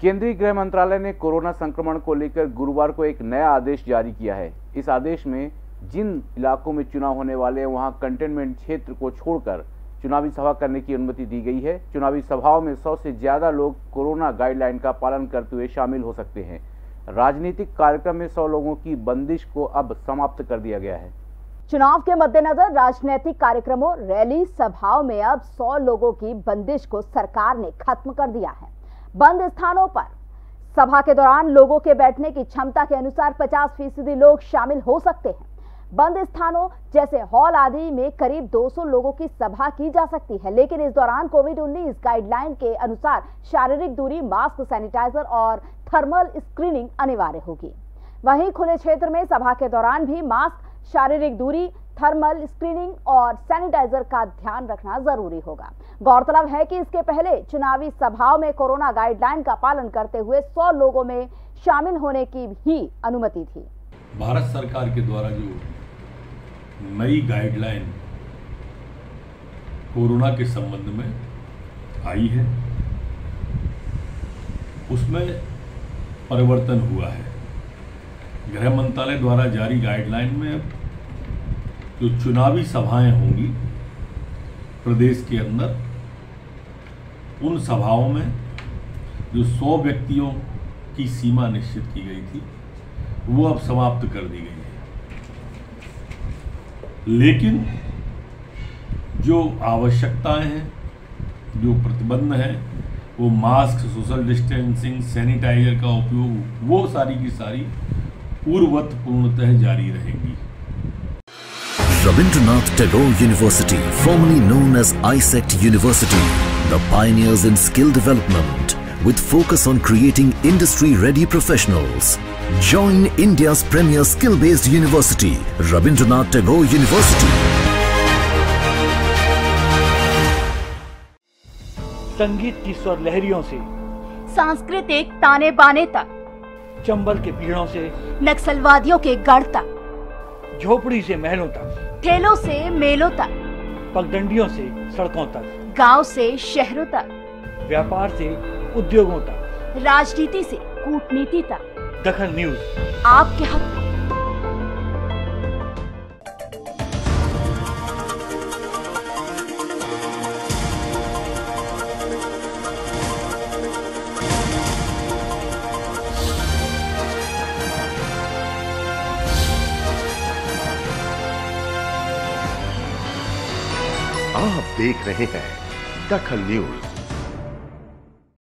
केंद्रीय गृह मंत्रालय ने कोरोना संक्रमण को लेकर गुरुवार को एक नया आदेश जारी किया है। इस आदेश में जिन इलाकों में चुनाव होने वाले हैं वहां कंटेनमेंट क्षेत्र को छोड़कर चुनावी सभा करने की अनुमति दी गई है। चुनावी सभाओं में 100 से ज्यादा लोग कोरोना गाइडलाइन का पालन करते हुए शामिल हो सकते हैं। राजनीतिक कार्यक्रम में 100 लोगों की बंदिश को अब समाप्त कर दिया गया है। चुनाव के मद्देनजर राजनीतिक कार्यक्रमों, रैली, सभाओं में अब 100 लोगों की बंदिश को सरकार ने खत्म कर दिया है। बंद स्थानों पर सभा के दौरान लोगों के बैठने की क्षमता के अनुसार 50% लोग शामिल हो सकते हैं। बंद स्थानों जैसे हॉल आदि में करीब 200 लोगों की सभा की जा सकती है, लेकिन इस दौरान कोविड-19 गाइडलाइन के अनुसार शारीरिक दूरी, मास्क, सैनिटाइजर और थर्मल स्क्रीनिंग अनिवार्य होगी। वहीं खुले क्षेत्र में सभा के दौरान भी मास्क, शारीरिक दूरी, थर्मल स्क्रीनिंग और सैनिटाइजर का ध्यान रखना जरूरी होगा। गौरतलब है कि इसके पहले चुनावी सभाओं में कोरोना गाइडलाइन का पालन करते हुए 100 लोगों में शामिल होने की भी अनुमति थी। भारत सरकार के द्वारा जो नई गाइडलाइन कोरोना के संबंध में आई है उसमें परिवर्तन हुआ है। गृह मंत्रालय द्वारा जारी गाइडलाइन में जो चुनावी सभाएं होंगी प्रदेश के अंदर, उन सभाओं में जो 100 व्यक्तियों की सीमा निश्चित की गई थी वो अब समाप्त कर दी गई है। लेकिन जो आवश्यकताएं हैं, जो प्रतिबंध हैं, वो मास्क, सोशल डिस्टेंसिंग, सैनिटाइजर का उपयोग, वो सारी की सारी पूर्ववत पूर्णतः जारी रहेंगी। Rabindranath Tagore University, formerly known as ISECT University, the pioneers in skill development with focus on creating industry-ready professionals. Join India's premier skill-based university, Rabindranath Tagore University. संगीत की स्वर लहरियों से सांस्कृतिक ताने बाने तक, चंबल के पीड़ों से नक्सलवादियों के गढ़ तक, झोपड़ी से महलों तक, ठेलों से मेलों तक, पगडंडियों से सड़कों तक, गांव से शहरों तक, व्यापार से उद्योगों तक, राजनीति से कूटनीति तक, दखल न्यूज आपके हक में। आप देख रहे हैं दखल न्यूज।